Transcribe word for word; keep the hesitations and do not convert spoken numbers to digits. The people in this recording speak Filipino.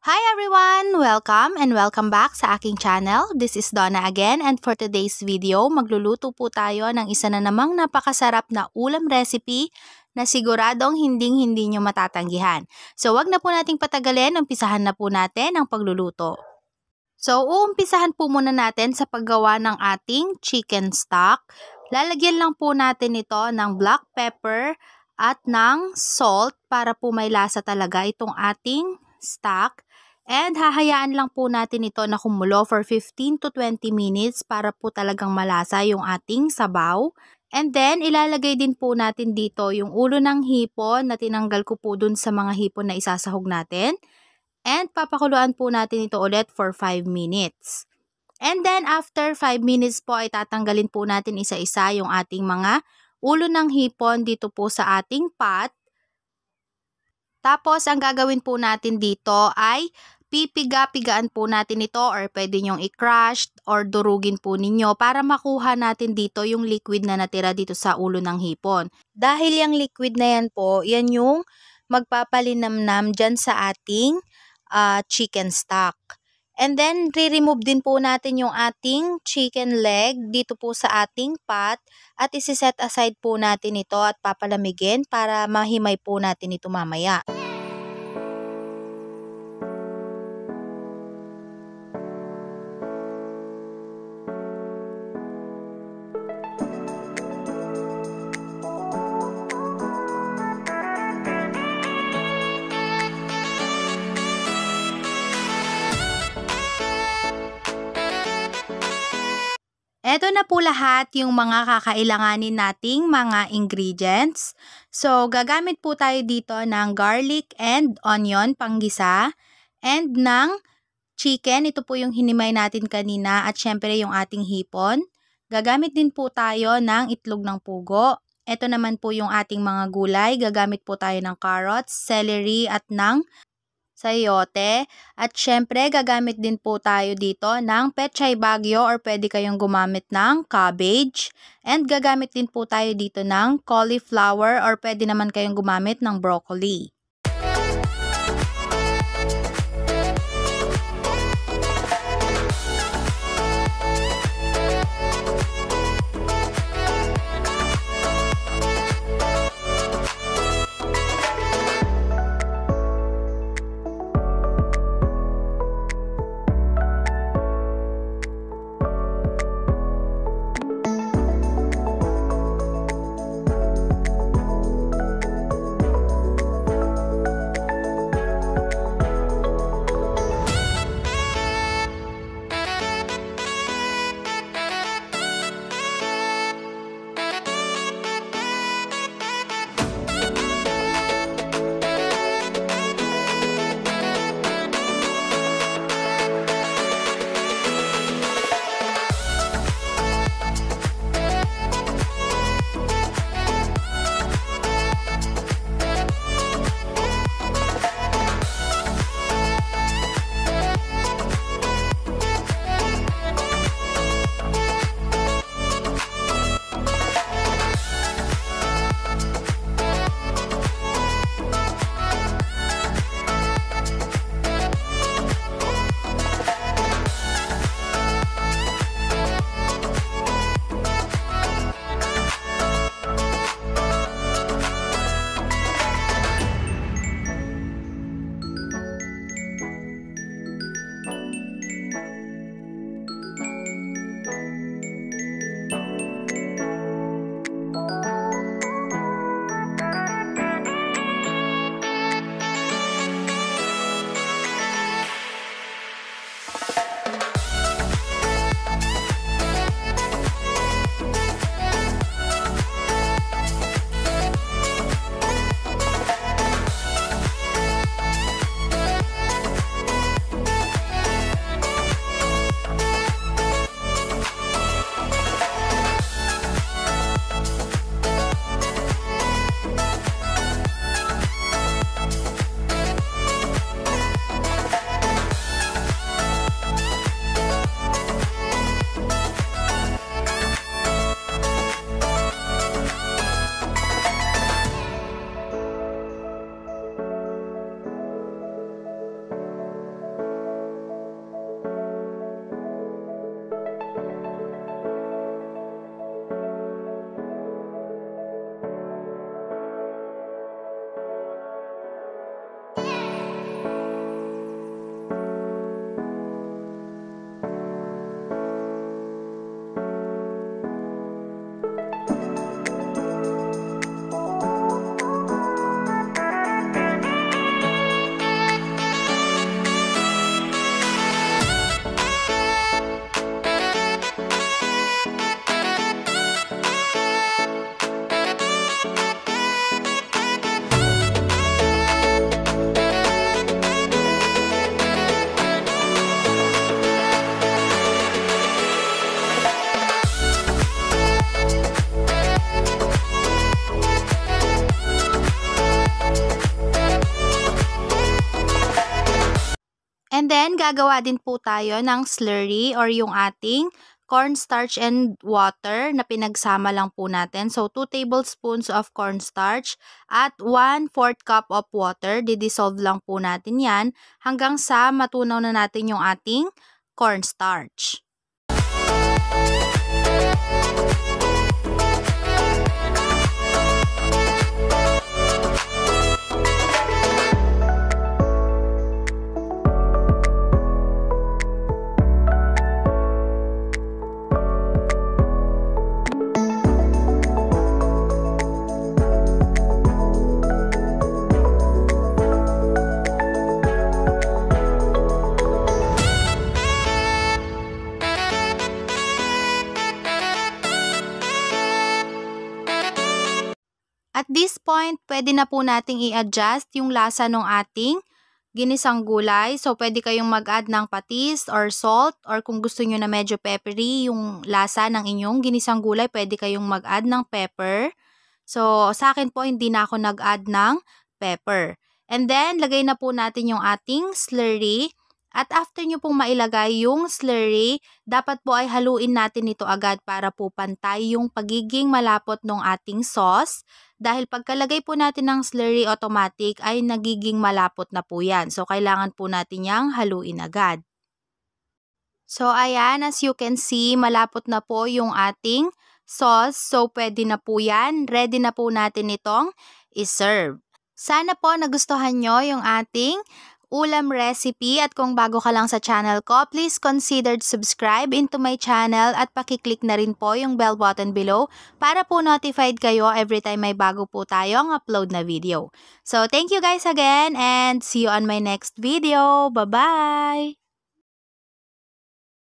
Hi everyone! Welcome and welcome back sa aking channel. This is Donna again, and for today's video, magluluto po tayo ng isa na namang napakasarap na ulam recipe na siguradong hinding-hindi nyo matatanggihan. So wag na po nating patagalin, umpisahan na po natin ang pagluluto. So uumpisahan po muna natin sa paggawa ng ating chicken stock. Lalagyan lang po natin ito ng black pepper at ng salt para po may lasa talaga itong ating stock. And hahayaan lang po natin ito na kumulo for fifteen to twenty minutes para po talagang malasa yung ating sabaw. And then ilalagay din po natin dito yung ulo ng hipon na tinanggal ko po dun sa mga hipon na isasahog natin. And papakuluan po natin ito ulit for five minutes. And then after five minutes po ay tatanggalin po natin isa-isa yung ating mga ulo ng hipon dito po sa ating pot. Tapos, ang gagawin po natin dito ay pipiga-pigaan po natin ito or pwede nyong i-crush or durugin po ninyo para makuha natin dito yung liquid na natira dito sa ulo ng hipon. Dahil yung liquid na yan po, yan yung magpapalinamnam dyan sa ating uh, chicken stock. And then, re-remove din po natin yung ating chicken leg dito po sa ating pot at isi-set aside po natin ito at papalamigin para mahimay po natin ito mamaya. Ito na po lahat yung mga kakailanganin nating mga ingredients. So, gagamit po tayo dito ng garlic and onion panggisa and ng chicken. Ito po yung hinimay natin kanina at syempre yung ating hipon. Gagamit din po tayo ng itlog ng pugo. Ito naman po yung ating mga gulay. Gagamit po tayo ng carrots, celery at ng sayote. At syempre, gagamit din po tayo dito ng pechay bagyo or pwede kayong gumamit ng cabbage. And gagamit din po tayo dito ng cauliflower or pwede naman kayong gumamit ng broccoli. And then, gagawa din po tayo ng slurry or yung ating cornstarch and water na pinagsama lang po natin. So, two tablespoons of cornstarch at one fourth cup of water. Didissolve lang po natin yan hanggang sa matunaw na natin yung ating cornstarch. At this point, pwede na po nating i-adjust yung lasa ng ating ginisang gulay. So, pwede kayong mag-add ng patis or salt, or kung gusto nyo na medyo peppery yung lasa ng inyong ginisang gulay, pwede kayong mag-add ng pepper. So, sa akin po, hindi na ako nag-add ng pepper. And then, lagay na po natin yung ating slurry. At after nyo pong mailagay yung slurry, dapat po ay haluin natin ito agad para po pantay yung pagiging malapot ng ating sauce. Dahil pagkalagay po natin ng slurry automatic ay nagiging malapot na po yan. So, kailangan po natin yang haluin agad. So, ayan, as you can see, malapot na po yung ating sauce. So, pwede na po yan. Ready na po natin itong iserve. Sana po nagustuhan nyo yung ating ulam recipe, at kung bago ka lang sa channel ko, please consider to subscribe into my channel at pakiclick na rin po yung bell button below para po notified kayo every time may bago po tayong upload na video. So, thank you guys again and see you on my next video. Bye-bye!